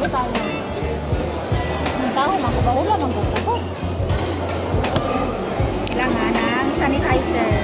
Bago tayo. Ang tao, magkabahula, magkabahula. Kailangan ng sanitizer.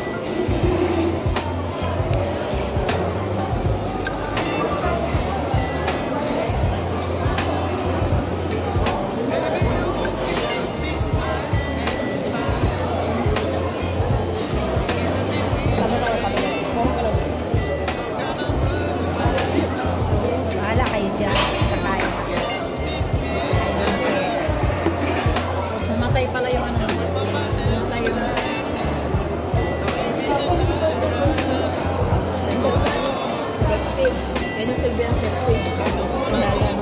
Pala yung ano, mamatay yung sendosan, sepsis. Yan yung silbi ng sepsis. Dalan.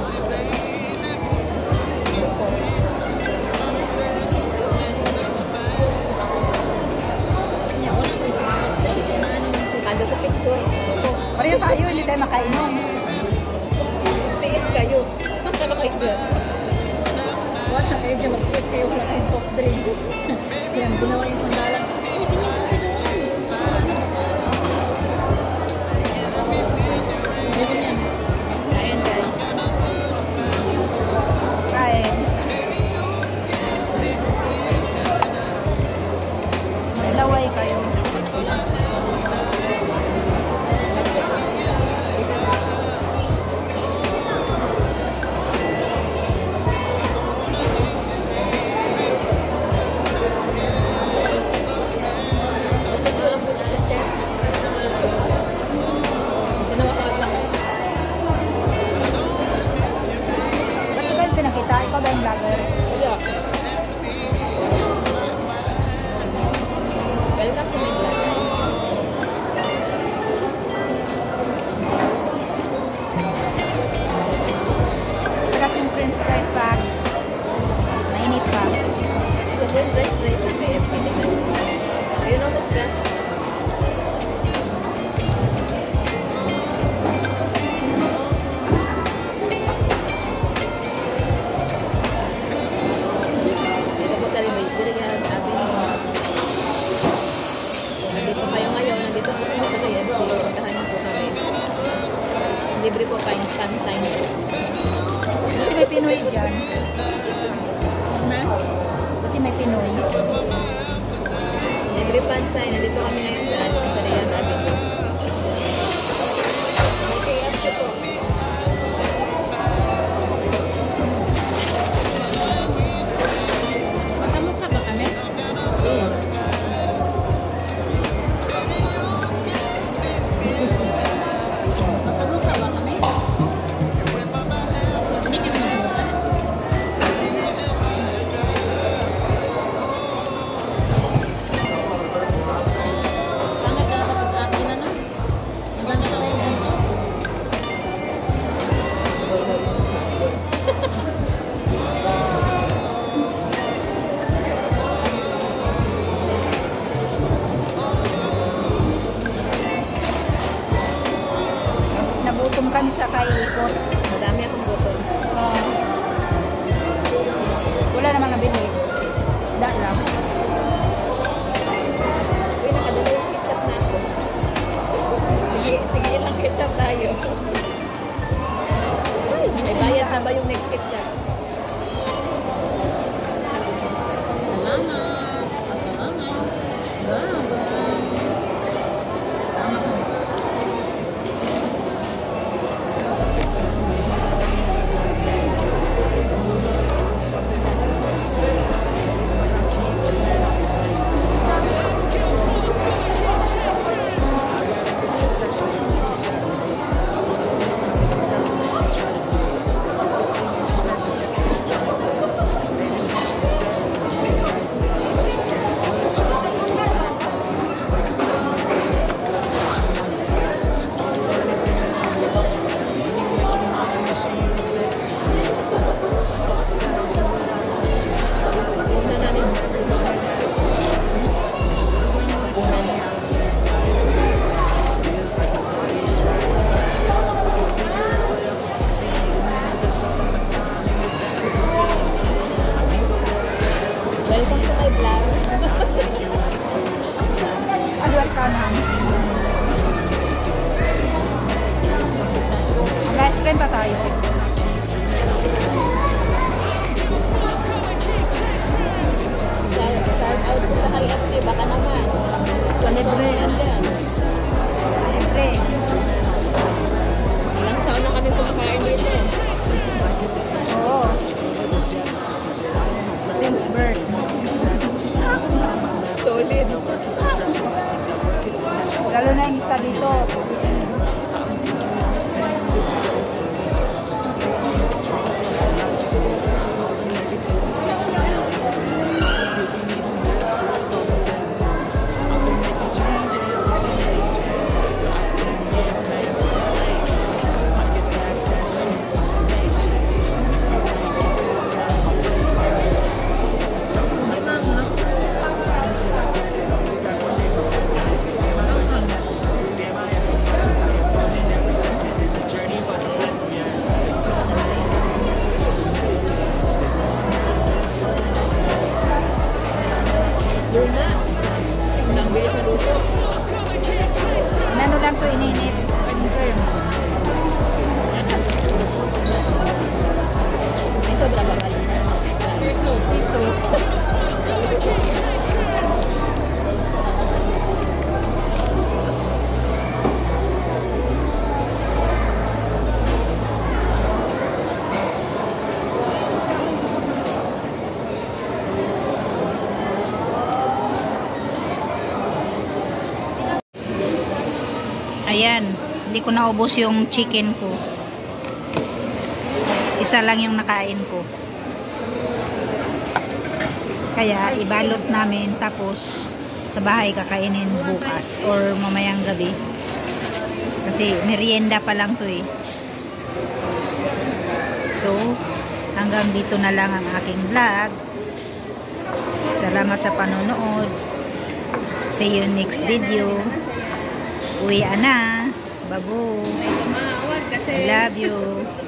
Yan, wala ko yung sumasok dahil sa ano yung sukado sa picture. Pareho tayo, hindi tayo makainom. Tiis kayo. Masama kayo dyan. Wala kayo dyan, mag-tiis kayo, wala kayo soft drinks. Kasi yan, ginawa yung sandalan. Ay, tingnan mo kayo doon. Ayun yan. Ayan guys. Kain. Dalaway kayo. Ikaw ba yung vlogger? Yeah. Welcome to my vlog. Sarap yung french fries pa. Mainit pa. Ito po yung french fries na KFC. Ayun ang musga. Libre po pa yung sunshine. Buti may Pinoy dyan. Ha? Buti may Pinoy. Libre sunshine. Nandito kami ngayon sa Riyadh Avenue. May KFC po. Kamukha ba kami? Nagutom kami sa kaikot. Madami akong gutom. Wala namang nabili. Isda lang. Uy, nakadala yung ketchup na ako. Tigil lang ketchup tayo. May bayad na ba yung next ketchup? Salamat. Salamat. Bye-bye. Tama ka. Successful as you try to be. This is the thing you just meant to Luna. Ang bilis na luto. Ano lang to ininit? Ano kayo? May sobra ba kayo na? Piso. Ayan, hindi ko naubos yung chicken ko. Isa lang yung nakain ko. Kaya ibalot namin tapos sa bahay kakainin bukas or mamayang gabi. Kasi merienda pa lang to eh. So, hanggang dito na lang ang aking vlog. Salamat sa panonood. See you next video. Uwi na. Babu. I love you.